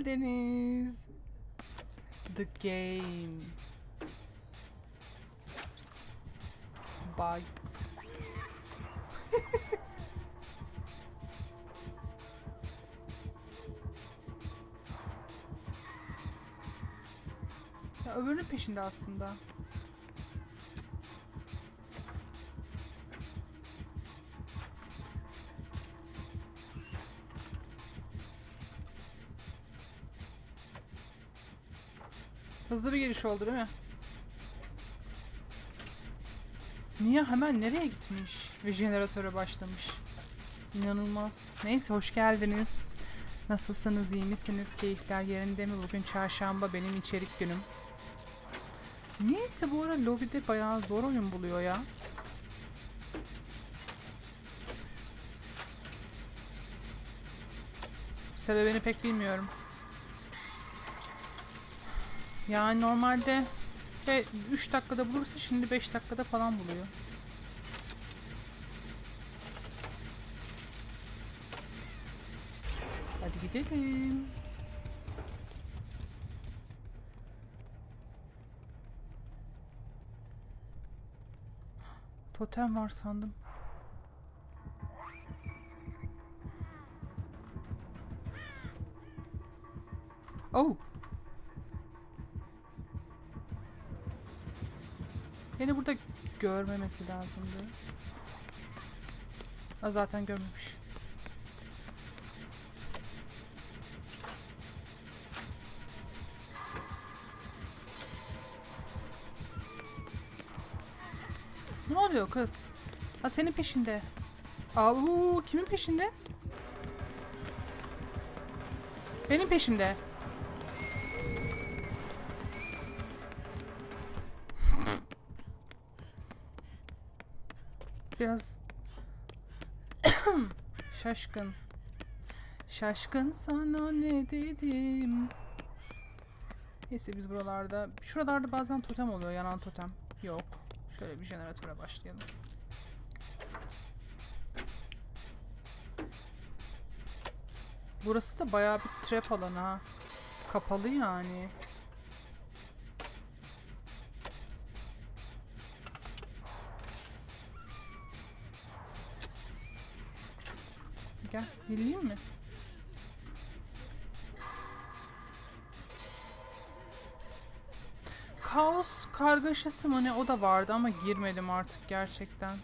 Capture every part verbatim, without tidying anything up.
geldiniz. The game. Bye. Ya öbürünün peşinde aslında. Hızlı bir giriş oldu değil mi? Niye hemen nereye gitmiş ve jeneratöre başlamış? İnanılmaz. Neyse hoş geldiniz. Nasılsınız, iyi misiniz? Keyifler yerinde mi? Bugün çarşamba, benim içerik günüm. Niyeyse bu ara lobide bayağı zor oyun buluyor ya. Sebebini pek bilmiyorum. Yani normalde üç dakikada bulursa şimdi beş dakikada falan buluyor. Hadi gidelim. Totem var sandım. Oh. Beni burada görmemesi lazımdı. Ha, zaten görmemiş. Ne oluyor kız? Ha, senin peşinde. Aa, kimin peşinde? Benim peşimde. Biraz şaşkın. Şaşkın sana ne dedim? Neyse biz buralarda, şuralarda bazen totem oluyor, yanan totem. Yok. Şöyle bir jeneratöre başlayalım. Burası da bayağı bir trap alanı ha. Kapalı yani. Gel, geleyim mi? Kaos kargaşası mı ne, o da vardı ama girmedim artık gerçekten.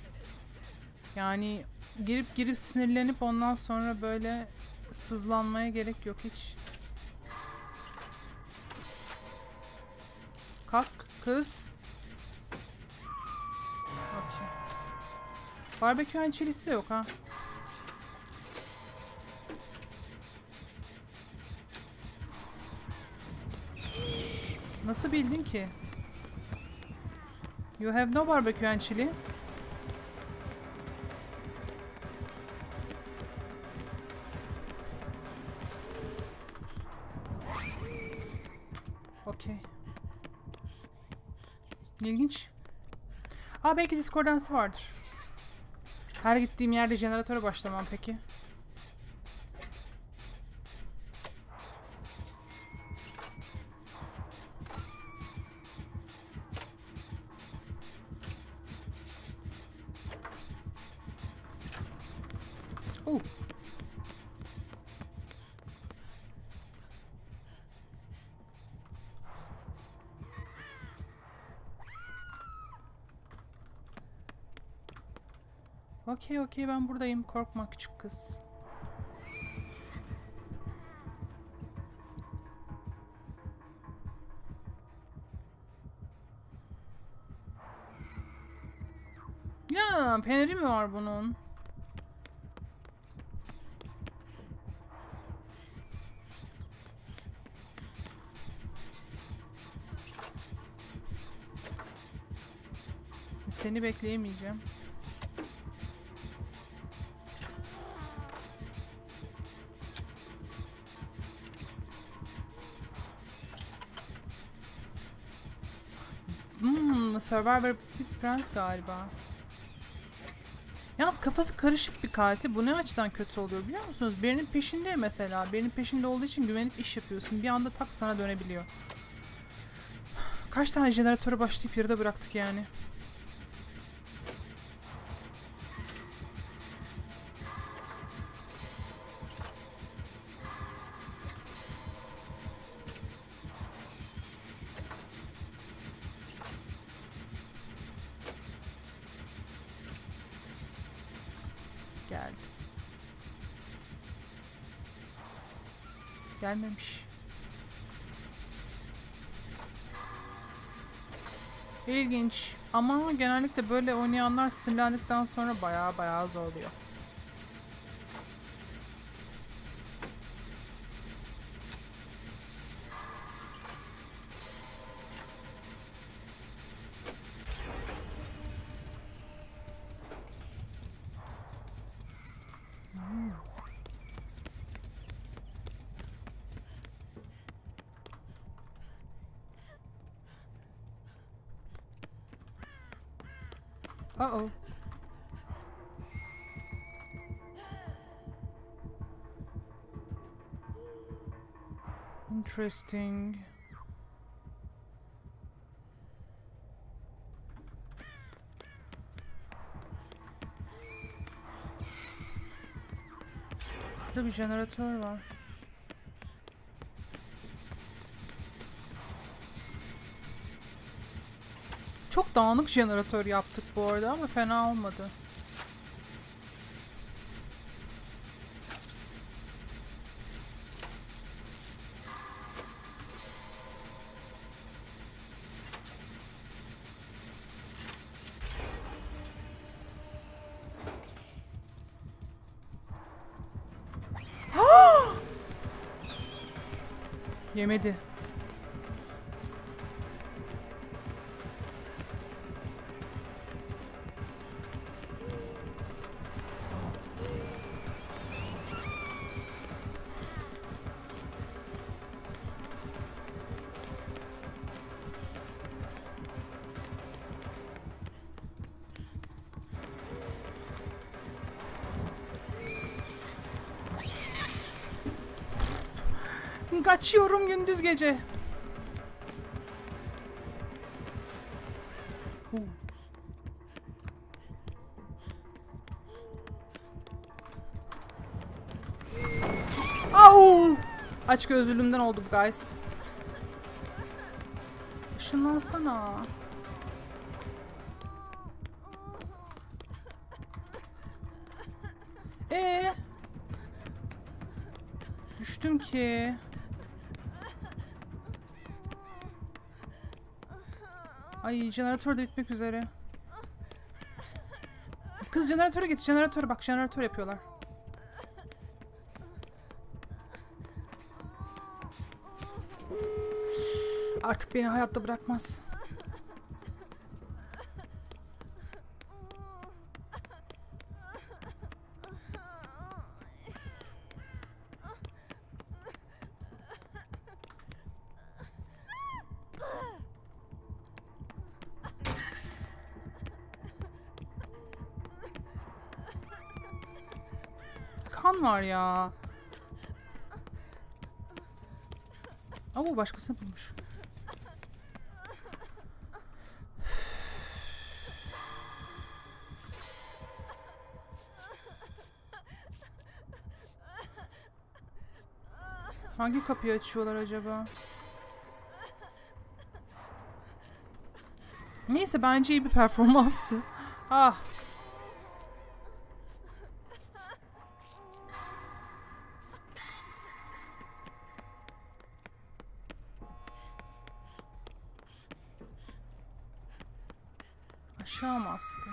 Yani girip girip sinirlenip ondan sonra böyle sızlanmaya gerek yok hiç. Kalk kız. Okey. Barbekü hançerisi de yok ha. Nasıl bildin ki? You have no barbecue and chili. Okay. İlginç. Aa, belki discordansı vardır. Her gittiğim yerde jeneratöre başlamam peki. Oh. Okey okey, ben buradayım. Korkma küçük kız. Ya peyniri mi var bunun? Seni bekleyemeyeceğim. Hmm, Survivor with Friends galiba. Yalnız kafası karışık bir katil. Bu ne açıdan kötü oluyor biliyor musunuz? Birinin peşinde mesela. Birinin peşinde olduğu için güvenip iş yapıyorsun. Bir anda tak sana dönebiliyor. Kaç tane jeneratöre başlayıp yarıda bıraktık yani. Geldi. Gelmemiş. İlginç. Ama genellikle böyle oynayanlar sinirlendikten sonra bayağı bayağı zorluyor. Hmm. Uh-oh. Interesting. Burada bir jeneratör var. Çok dağınık jeneratör yaptık bu arada ama fena olmadı. Yemedi. Kaçıyorum gündüz gece. Uh. Au! Aç gözlülüğümden oldu bu guys. Işınlansana. Ee? Düştüm ki. Ay jeneratör de bitmek üzere. Kız jeneratöre git, jeneratöre bak, jeneratör yapıyorlar. Artık beni hayatta bırakmaz. Kan var ya. Ama başkasını bulmuş. Hangi kapıyı açıyorlar acaba? Neyse bence iyi bir performanstı. Ah. Aşağı mı astı?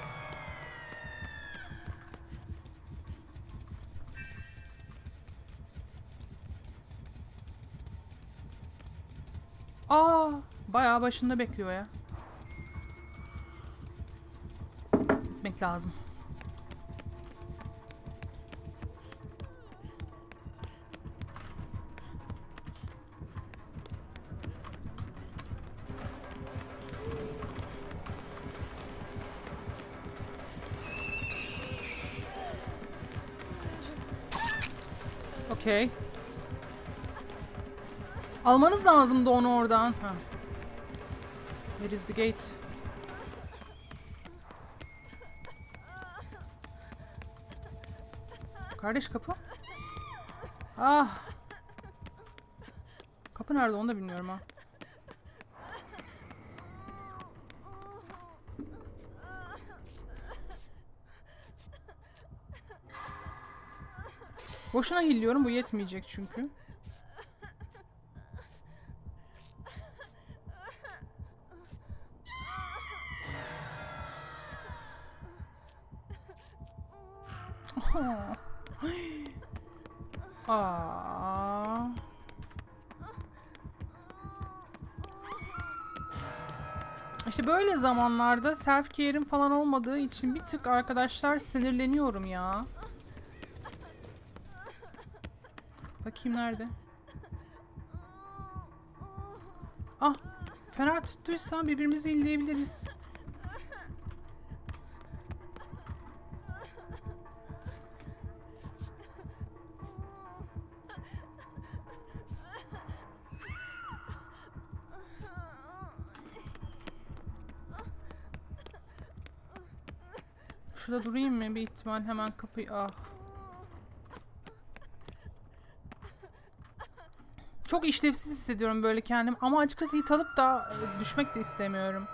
Aa, bayağı başında bekliyor ya. Gitmek lazım. Okey. Almanız lazımdı onu oradan. Ha. Where is the gate? Kardeş kapı. Ah. Kapı nerede onu da bilmiyorum ha. Boşuna hilliyorum, bu yetmeyecek çünkü. Aa. İşte böyle zamanlarda self care'im falan olmadığı için bir tık arkadaşlar sinirleniyorum ya. Bakayım nerede? Ah, fena tuttuysa birbirimizi illeyebiliriz. Şurada durayım mı? Bir ihtimal hemen kapıyı... Ah. Çok işlevsiz hissediyorum böyle kendim. Ama açıkçası hit alıp da düşmek de istemiyorum.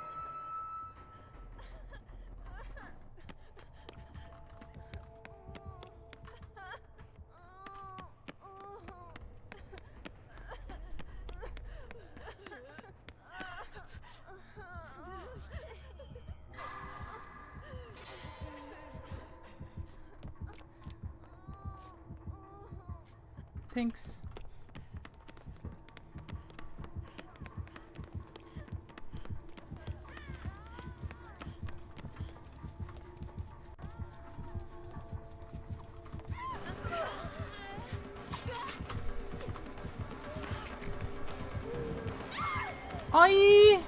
Thanks. Ay!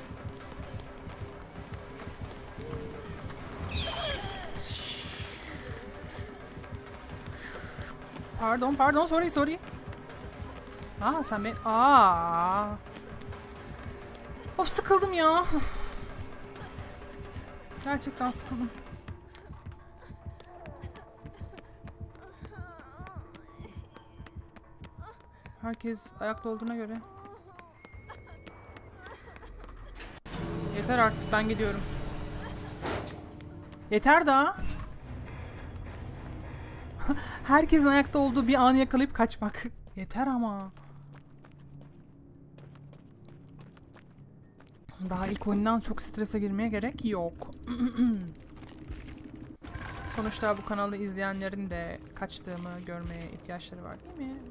Pardon, pardon, sorry, sorry. Aa, sen ben... Aa. Of, sıkıldım ya. Gerçekten sıkıldım. Herkes ayakta olduğuna göre. Yeter artık, ben gidiyorum. Yeter daha. Herkesin ayakta olduğu bir anı yakalayıp kaçmak. Yeter ama. Daha ilk oyundan çok strese girmeye gerek yok. Sonuçta bu kanalı izleyenlerin de kaçtığımı görmeye ihtiyaçları var değil mi?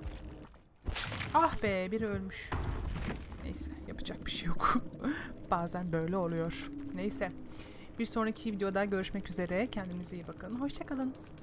Ah be, biri ölmüş. Neyse, yapacak bir şey yok. Bazen böyle oluyor. Neyse. Bir sonraki videoda görüşmek üzere. Kendinize iyi bakın. Hoşça kalın.